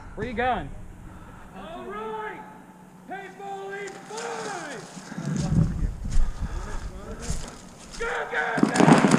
Where you going? All right. Paintballing 5. Go, go, go.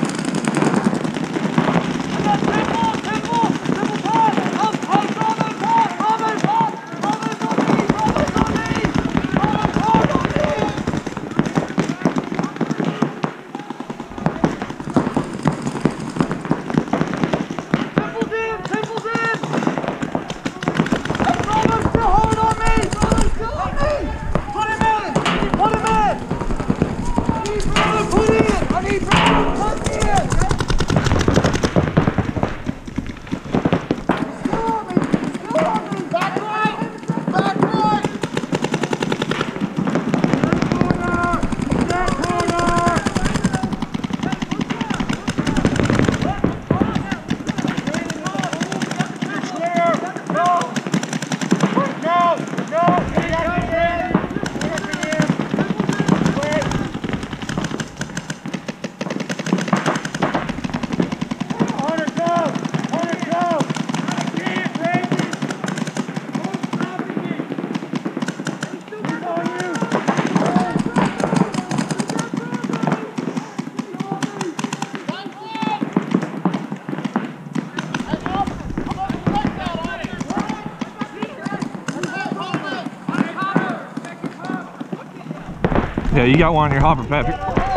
Yeah, you got one on your hopper, Patrick.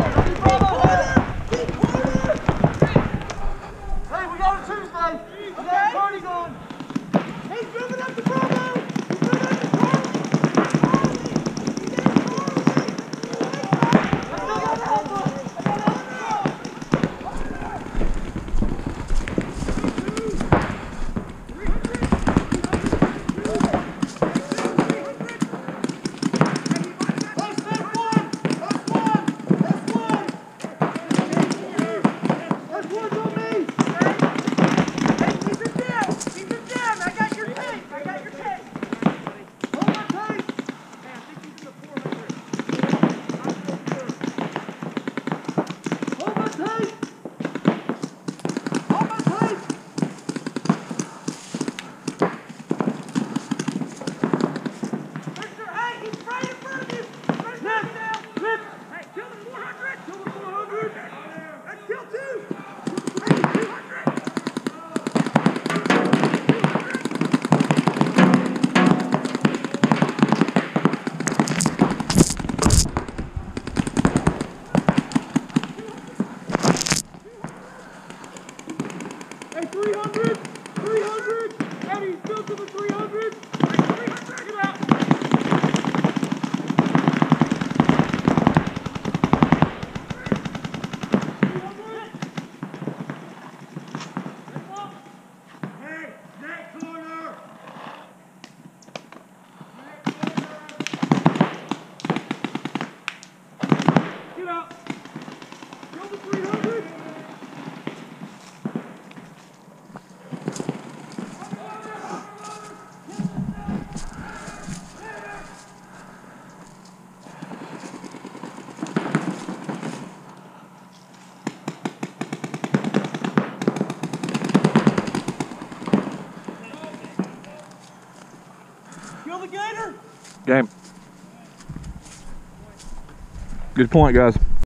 Hey, we got a Tuesday. We got a party going. He's moving up the Bravo. He's moving up the Bravo. Hey, 300! 300! Eddie, still to the 300! 300! Get out! Hey, neck corner! Get out! Kill the 300! Kill the gator! Game. Good point, guys.